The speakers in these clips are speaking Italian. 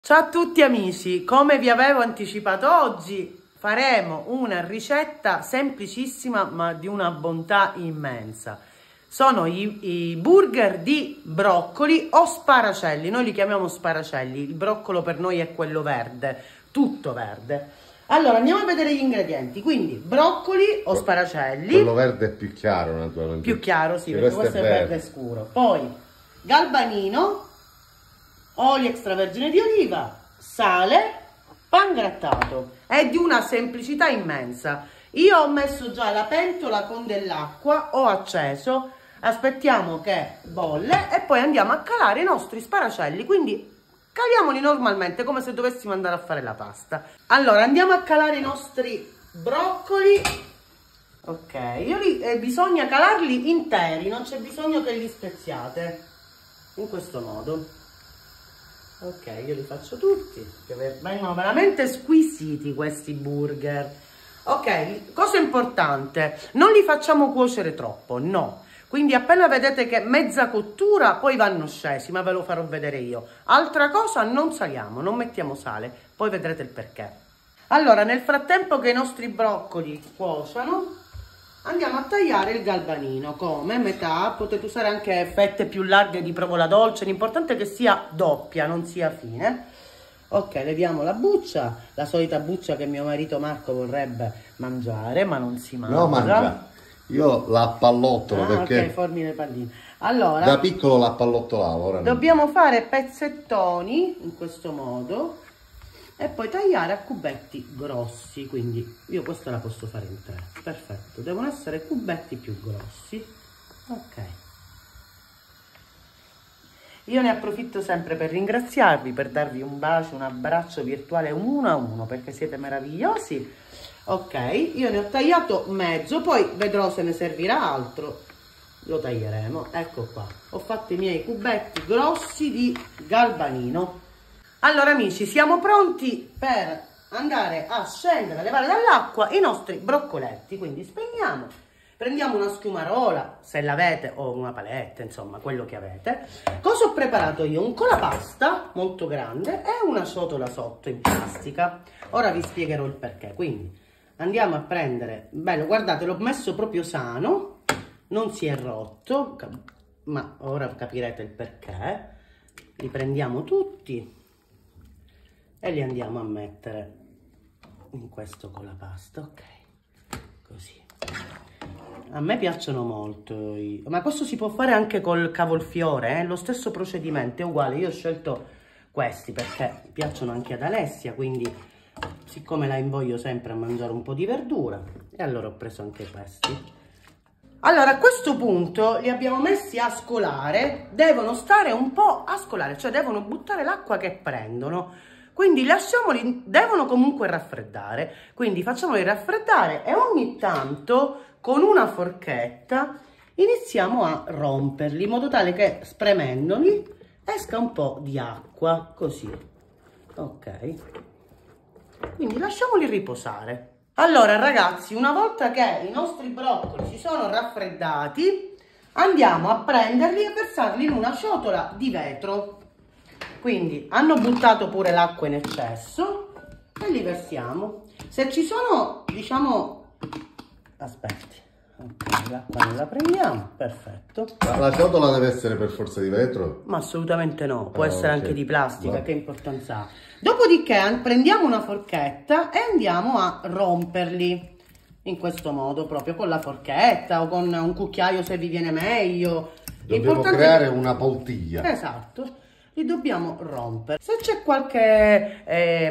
Ciao a tutti amici, come vi avevo anticipato oggi faremo una ricetta semplicissima ma di una bontà immensa. Sono i burger di broccoli o sparacelli, noi li chiamiamo sparacelli, il broccolo per noi è quello verde, tutto verde. Allora andiamo a vedere gli ingredienti, quindi broccoli o sparacelli. Quello verde è più chiaro naturalmente. Più chiaro sì, perché questo è verde scuro. Poi galbanino, olio extravergine di oliva, sale, pan grattato. È di una semplicità immensa. Io ho messo già la pentola con dell'acqua, ho acceso, aspettiamo che bolle e poi andiamo a calare i nostri sparacelli, quindi caliamoli normalmente come se dovessimo andare a fare la pasta. Allora andiamo a calare i nostri broccoli. Ok, bisogna calarli interi, non c'è bisogno che li speziate, in questo modo. Ok, io li faccio tutti, che vengono veramente squisiti questi burger. Ok, cosa importante, non li facciamo cuocere troppo, no. Quindi appena vedete che mezza cottura, poi vanno scesi, ma ve lo farò vedere io. Altra cosa, non saliamo, non mettiamo sale, poi vedrete il perché. Allora, nel frattempo che i nostri broccoli cuociono, andiamo a tagliare il galbanino, come metà, potete usare anche fette più larghe di provola dolce, l'importante è che sia doppia, non sia fine. Ok, leviamo la buccia, la solita buccia che mio marito Marco vorrebbe mangiare, ma non si mangia. No, mangia. Io la pallottolo perché... Ok, formi le palline. Allora, da piccolo la pallottolavo, ora dobbiamo fare pezzettoni, in questo modo, e poi tagliare a cubetti grossi, quindi io questa la posso fare in 3, perfetto, devono essere cubetti più grossi. Ok, io ne approfitto sempre per ringraziarvi, per darvi un bacio, un abbraccio virtuale uno a uno, perché siete meravigliosi. Ok, io ne ho tagliato mezzo, poi vedrò se ne servirà altro, lo taglieremo. Ecco qua, ho fatto i miei cubetti grossi di galbanino. Allora amici, siamo pronti per andare a scendere, a levare dall'acqua i nostri broccoletti, quindi spegniamo, prendiamo una schiumarola, se l'avete, o una paletta, insomma, quello che avete. Cosa ho preparato io? Un colapasta molto grande e una ciotola sotto in plastica. Ora vi spiegherò il perché, quindi andiamo a prendere, bello, guardate, l'ho messo proprio sano, non si è rotto, ma ora capirete il perché. Li prendiamo tutti e li andiamo a mettere in questo colapasta, ok, così. A me piacciono molto, ma questo si può fare anche col cavolfiore, lo stesso procedimento è uguale. Io ho scelto questi perché piacciono anche ad Alessia, quindi siccome la invoglio sempre a mangiare un po' di verdura, e allora ho preso anche questi. Allora a questo punto li abbiamo messi a scolare, devono stare un po' a scolare, cioè devono buttare l'acqua che prendono, quindi lasciamoli, devono comunque raffreddare, quindi facciamoli raffreddare e ogni tanto con una forchetta iniziamo a romperli in modo tale che spremendoli esca un po' di acqua, così, ok, quindi lasciamoli riposare. Allora ragazzi, una volta che i nostri broccoli si sono raffreddati, andiamo a prenderli e versarli in una ciotola di vetro. Quindi hanno buttato pure l'acqua in eccesso e li versiamo. Se ci sono, diciamo, aspetti, ok, l'acqua non la prendiamo, perfetto. La ciotola deve essere per forza di vetro? Ma assolutamente no, può essere anche di plastica, va. Che importanza ha. Dopodiché prendiamo una forchetta e andiamo a romperli in questo modo, proprio con la forchetta o con un cucchiaio se vi viene meglio. Dobbiamo creare una poltiglia. Esatto. Li dobbiamo rompere. Se c'è qualche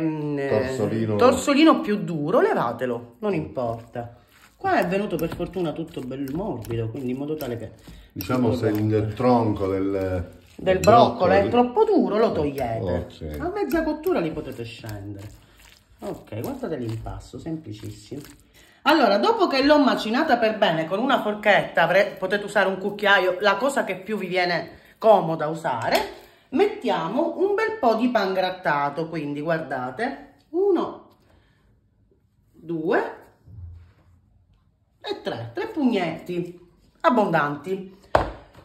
torsolino più duro, levatelo, non importa. Qua è venuto per fortuna tutto bello morbido, quindi in modo tale che... Diciamo se il tronco del broccolo è troppo duro, lo togliete. Okay. A mezza cottura li potete scendere. Ok, guardate l'impasto, semplicissimo. Allora, dopo che l'ho macinata per bene con una forchetta, potete usare un cucchiaio, la cosa che più vi viene comoda usare, mettiamo un bel po' di pan grattato, quindi guardate, 1, 2 e 3 pugnetti abbondanti,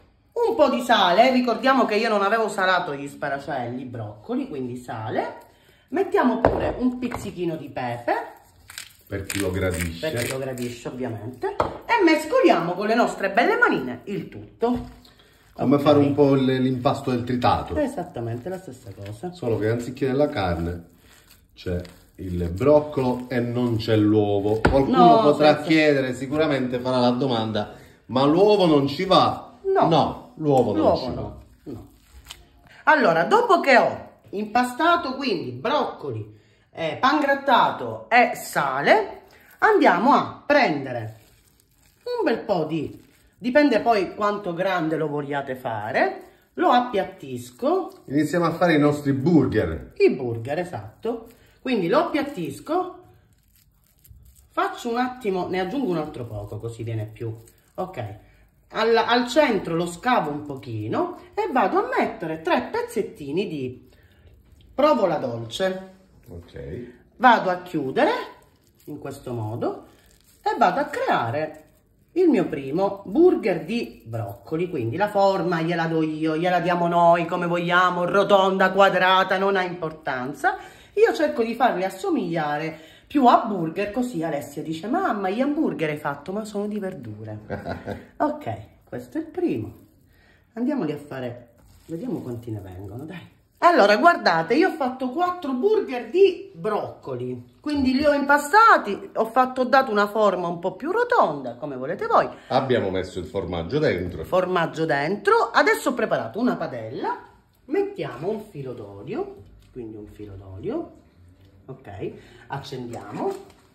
un po' di sale, ricordiamo che io non avevo salato gli sparacelli, i broccoli, quindi sale. Mettiamo pure un pizzichino di pepe. Per chi lo gradisce. Per chi lo gradisce, ovviamente. E mescoliamo con le nostre belle manine il tutto. Come fare un po' l'impasto del tritato. Esattamente la stessa cosa. Solo che anziché della carne c'è il broccolo e non c'è l'uovo. Qualcuno potrà chiedere, sicuramente farà la domanda, ma l'uovo non ci va? No, l'uovo non ci va. No. Allora, dopo che ho impastato quindi broccoli, pangrattato e sale, andiamo a prendere un bel po' di... Dipende poi quanto grande lo vogliate fare. Lo appiattisco. Iniziamo a fare i nostri burger. I burger, esatto. Quindi lo appiattisco. Faccio un attimo, ne aggiungo un altro poco, così viene più. Ok. Al centro lo scavo un pochino e vado a mettere 3 pezzettini di provola dolce. Ok. Vado a chiudere in questo modo e vado a creare il mio primo burger di broccoli. Quindi la forma gliela do io, gliela diamo noi come vogliamo, rotonda, quadrata, non ha importanza. Io cerco di farli assomigliare più a burger, così Alessia dice: mamma, gli hamburger hai fatto, ma sono di verdure. Ok, questo è il primo. Andiamoli a fare, vediamo quanti ne vengono, dai. Allora, guardate, io ho fatto 4 burger di broccoli, quindi li ho impastati, ho dato una forma un po' più rotonda, come volete voi. Abbiamo messo il formaggio dentro. Formaggio dentro. Adesso ho preparato una padella, mettiamo un filo d'olio, quindi un filo d'olio, ok, accendiamo.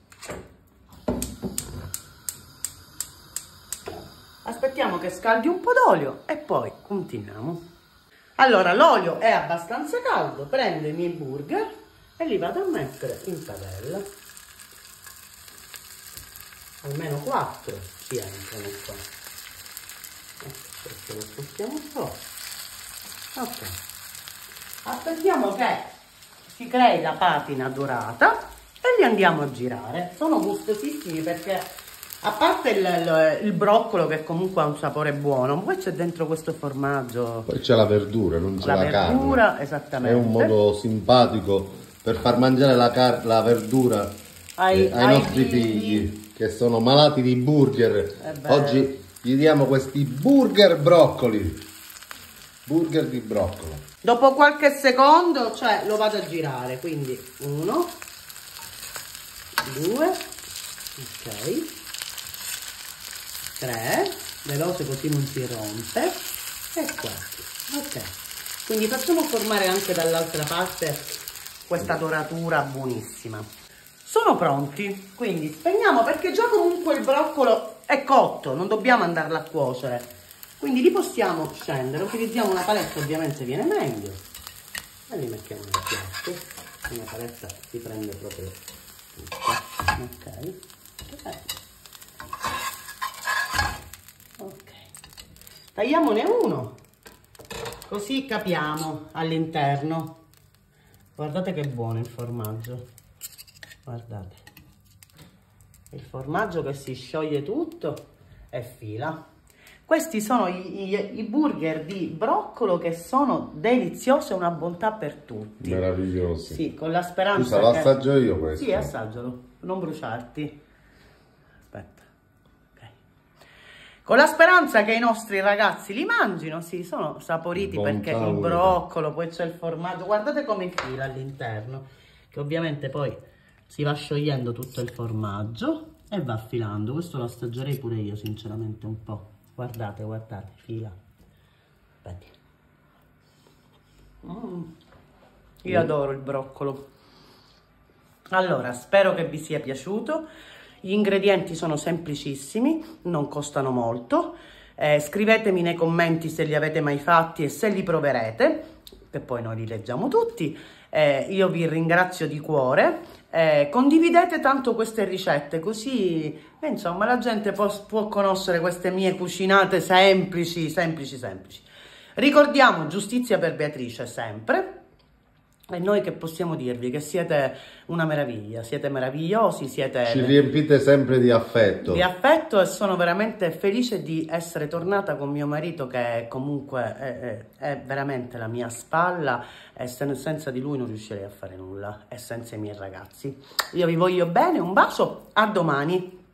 Aspettiamo che scaldi un po' d'olio e poi continuiamo. Allora, l'olio è abbastanza caldo, prendo i miei burger e li vado a mettere in padella. Almeno 4 si entrano qua. Questo lo spostiamo un po'. Ok. Aspettiamo che si crei la patina dorata e li andiamo a girare. Sono gustosissimi perché, a parte il broccolo che comunque ha un sapore buono, poi c'è dentro questo formaggio. Poi c'è la verdura, non c'è la verdura, carne. esattamente. È un modo simpatico per far mangiare la verdura ai nostri figli che sono malati di burger. Oggi gli diamo questi burger broccoli. Burger di broccolo. Dopo qualche secondo, cioè, lo vado a girare, quindi 1, 2, ok, 3, veloce così non si rompe, e 4, ok. Quindi facciamo formare anche dall'altra parte questa doratura buonissima. Sono pronti, quindi spegniamo, perché già comunque il broccolo è cotto, non dobbiamo andarlo a cuocere. Quindi li possiamo scendere, utilizziamo una paletta, ovviamente viene meglio, e li mettiamo nel piatto. Una paletta si prende proprio tutto, ok. Ok, tagliamone uno, così capiamo all'interno. Guardate che buono il formaggio, guardate, il formaggio che si scioglie tutto e fila. Questi sono i burger di broccolo che sono deliziosi, una bontà per tutti. Meravigliosi. Sì, con la speranza Scusa, lo assaggio io questo? Sì, assaggialo, non bruciarti. Aspetta. Ok. Con la speranza che i nostri ragazzi li mangino, sì, sono saporiti perché il broccolo, poi c'è il formaggio. Guardate come fila all'interno, che ovviamente poi si va sciogliendo tutto il formaggio e va filando. Questo lo assaggerei pure io, sinceramente, un po'. Guardate, guardate, fila. Io adoro il broccolo. Allora, spero che vi sia piaciuto. Gli ingredienti sono semplicissimi, non costano molto. Scrivetemi nei commenti se li avete mai fatti e se li proverete, che poi noi li leggiamo tutti. Io vi ringrazio di cuore. Condividete tanto queste ricette, così insomma la gente può conoscere queste mie cucinate semplici. Ricordiamo giustizia per Beatrice sempre. E noi che possiamo dirvi? Che siete una meraviglia, siete meravigliosi, siete... Ci riempite sempre di affetto. Di affetto, e sono veramente felice di essere tornata con mio marito, che comunque è veramente la mia spalla, e senza di lui non riuscirei a fare nulla, e senza i miei ragazzi. Io vi voglio bene, un bacio, a domani!